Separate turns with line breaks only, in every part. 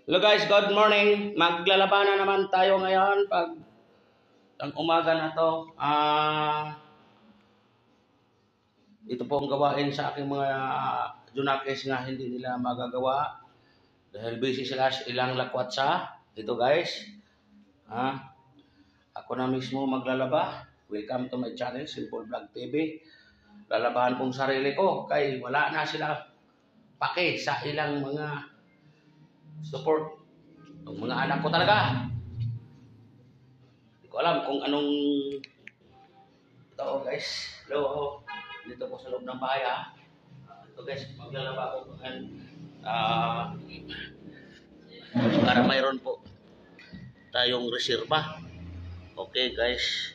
Hello guys, good morning. Maglalabanan naman tayo ngayon pag ang umaga na to. Ito po ang gawain sa aking mga junakis nga hindi nila magagawa dahil busy sila sa ilang lakwatsa. Ito guys, ako na mismo maglalaba. Welcome to my channel, Simple Vlog TV. Lalabahan kong sarili ko kay wala na sila pake sa ilang mga support. Ang mga anak ko talaga. Hindi ko alam kung anong ito guys. Hello. Dito po sa loob ng bahay ha. Ito guys, maglalaba ko para mayroon po tayong reserba. Okay guys.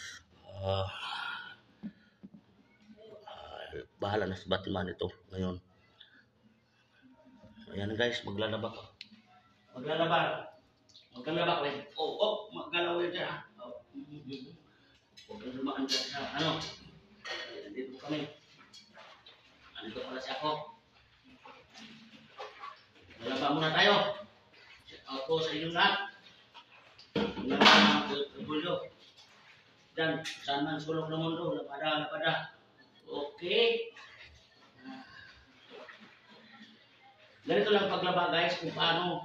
Bahala na si Batman ito ngayon. Ayan guys, maglalaba ko. Maglalaba ko eh. Maggalaw yan dyan ha. Huwag kang lumaan dyan sa Nandito po kami. Nandito pala si ako. Maglalaba muna tayo. Shout out po sa inyong lahat. Mga dyan, saan man sulok ng mundo. Lapada. Okay. Ganito lang paglaba guys kung paano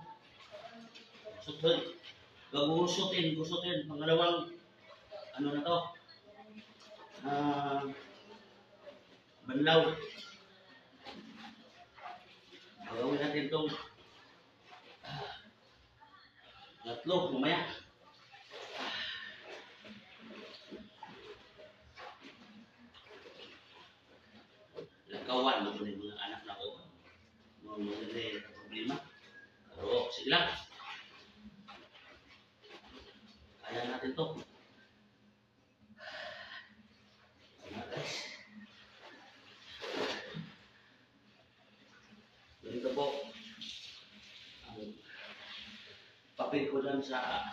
gusutin pangalawang ano na to banlaw. Gagawin natin itong tatlo mamaya. Lagkawan mo yung mga anak na ko mga problema pero sige lang, kaya natin to. Guys, ganito po ang papel ko dyan sa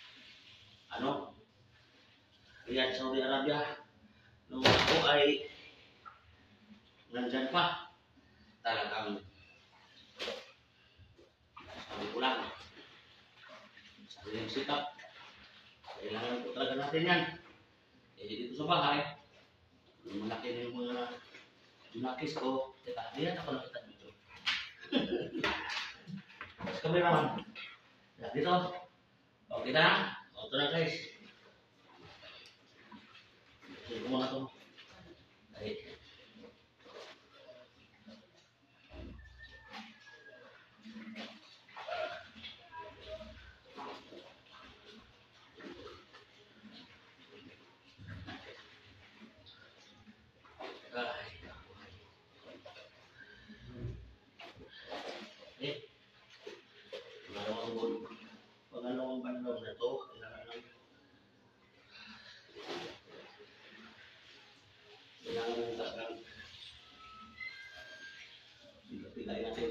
Riyadh, Saudi Arabia nung ako ay nandyan pa. Talagang sabi ko lang sariling sikap, kailangan po talaga natin yan. Dito sa bahay malaki na yung mga junakis ko. Teka, diyan ako nakita dito. Mas kameraman dito. Okay na? Ito na guys. Sige ko mga ito. Pangalawang banlaw na ito, kailangan ng tagang pilay natin.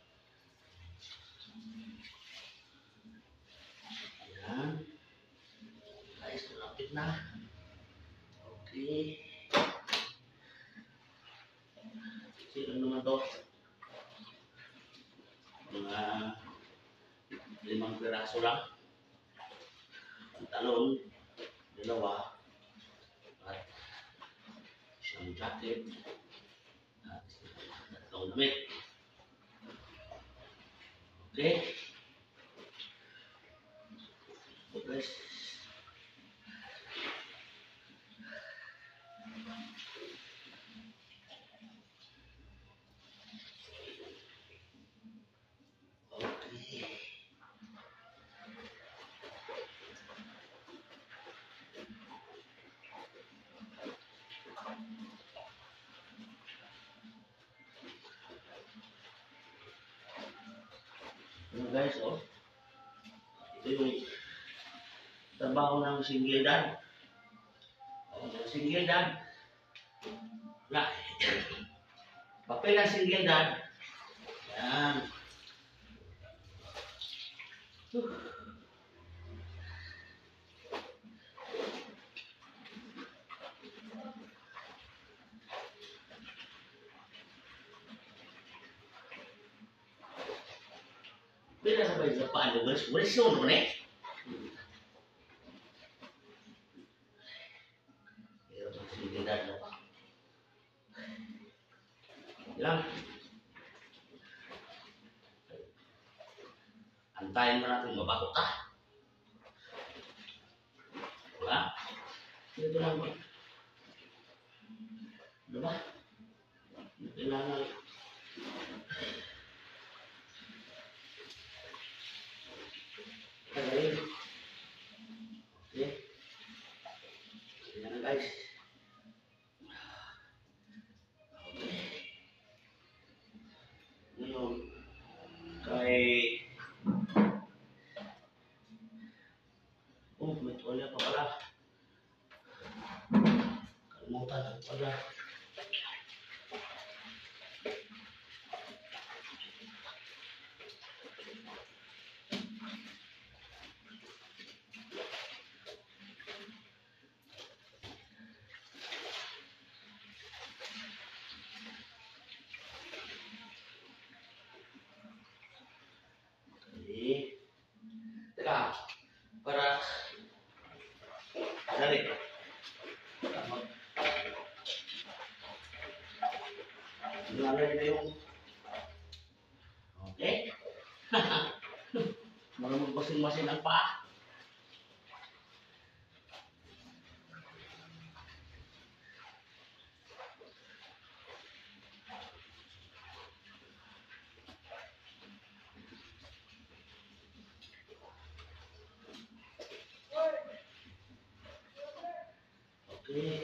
Ayan. Guys, tulapit na. Okay. Sino naman ito? Mga 5 piraso lang. Pantalon, 2, at isang jacket, at 3 damit. Okay. So guys, guys, ito yung trabaho ng single dad. Single dad, papel ng single dad. Yan. Pinasabay sa paano, walis yun naman eh. Pero magsilidad na pa. Ilang? Antayin mo natin mabako ka. Wala? Ito lang ba? Ano ba? Kailangan. Tagayin. Okay. Ayan na guys. Okay. Ngayon, kay... Oh, may tuwalya pa pala. Kalimutan na pala. Okay. Teka, para... Dali. Nalagay na yung... Okay. Marunong basing-masin ang paa. Okay.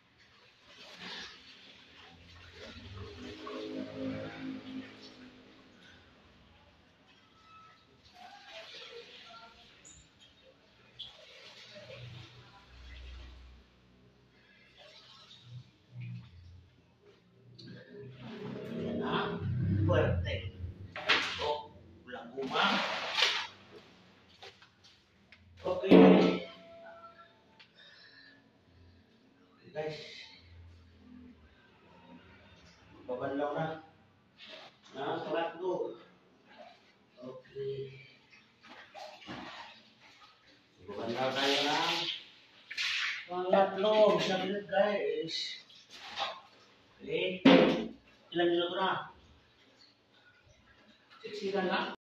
Ayan na. Fuerte. Oh, walang guma. Okay. Okay guys. Babanlaw na. Salat ko. Okay. Babanlaw tayo ng pangatlo. Sabi guys. Okay. Ilan minuto na? 6 na.